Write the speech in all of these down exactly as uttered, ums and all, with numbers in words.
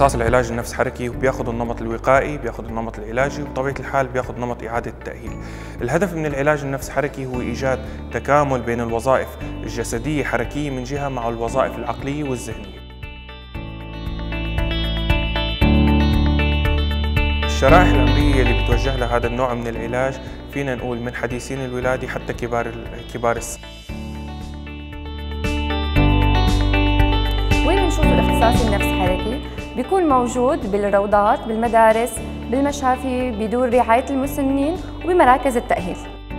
اختصاص العلاج النفس حركي وبياخذ النمط الوقائي، بياخذ النمط العلاجي، وبطبيعة الحال بياخذ نمط إعادة التأهيل. الهدف من العلاج النفس حركي هو إيجاد تكامل بين الوظائف الجسدية حركية من جهة مع الوظائف العقلية والذهنية. الشرائح العمرية اللي بتوجه لها هذا النوع من العلاج فينا نقول من حديثين الولادة حتى كبار كبار السن. وين بنشوف الاختصاص النفس حركي؟ بيكون موجود بالروضات، بالمدارس، بالمشافي، بدور رعاية المسنين وبمراكز التأهيل.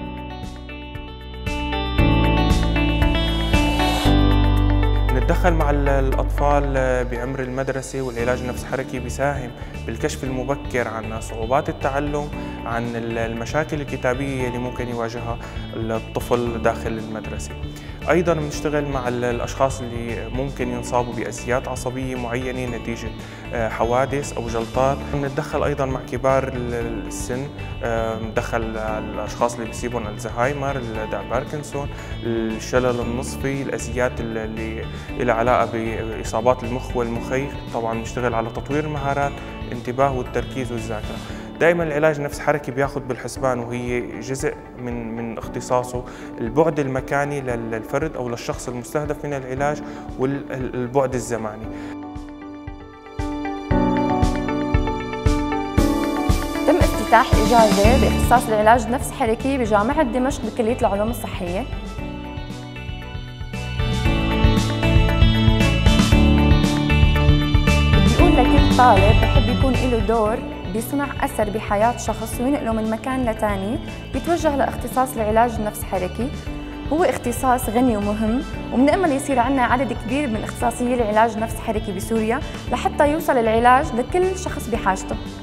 نتدخل مع الأطفال بعمر المدرسة، والعلاج النفس حركي بيساهم بالكشف المبكر عن صعوبات التعلم، عن المشاكل الكتابية اللي ممكن يواجهها الطفل داخل المدرسة. أيضاً بنشتغل مع الأشخاص اللي ممكن ينصابوا بأزيات عصبية معينة نتيجة حوادث أو جلطات. بنتدخل أيضاً مع كبار السن، بندخل الأشخاص اللي بيصيبهم الزهايمر، باركنسون، الشلل النصفي، الأزيات اللي لها علاقة بإصابات المخ والمخيخ. طبعاً بنشتغل على تطوير المهارات، الانتباه والتركيز والذاكرة. دائما العلاج النفس حركي بياخذ بالحسبان، وهي جزء من من اختصاصه، البعد المكاني للفرد او للشخص المستهدف من العلاج والبعد الزماني. تم افتتاح إجازة باختصاص العلاج النفس حركي بجامعة دمشق بكلية العلوم الصحية. بيقول لكل طالب بحب يكون له دور بيصنع أثر بحياة شخص وينقله من مكان لتاني، بيتوجه لاختصاص العلاج النفس حركي. هو اختصاص غني ومهم، وبنأمل يصير عندنا عدد كبير من اختصاصيي العلاج النفس حركي بسوريا لحتى يوصل العلاج لكل شخص بحاجته.